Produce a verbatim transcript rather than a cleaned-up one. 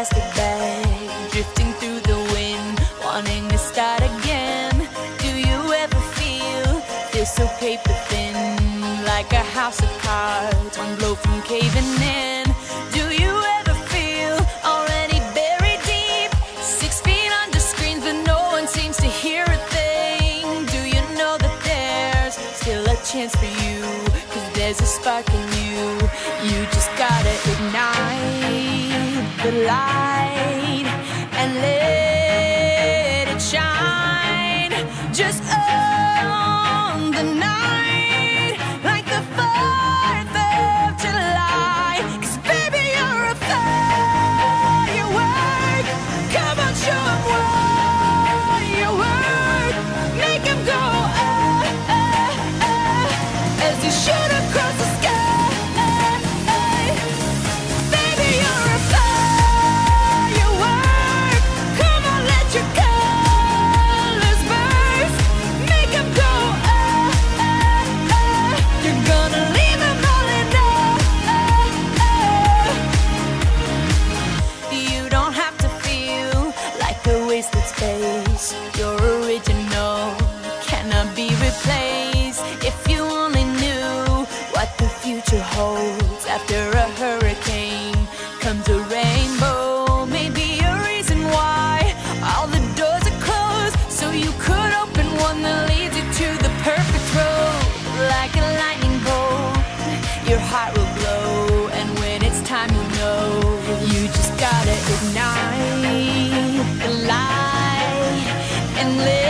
plastic bag, drifting through the wind, wanting to start again. Do you ever feel, feel so paper thin, like a house of cards, one blow from caving in? Do you ever feel already buried deep, six feet under screens but no one seems to hear a thing? Do you know that there's still a chance for you, cause there's a spark in you? You just gotta ignite the light and let it shine. Just own the night like the fourth of July. Cause baby, you're a firework. Come on, show 'em what you work. Make 'em go ah, ah, ah, as you shoot across the sky. Space, you're original, cannot be replaced. If you only knew what the future holds. After a hurricane comes a rainbow. Maybe a reason why all the doors are closed, so you could open one that leads you to the perfect road. Like a lightning bolt, your heart will glow, and when it's time you'll know. You just gotta ignite the light and live.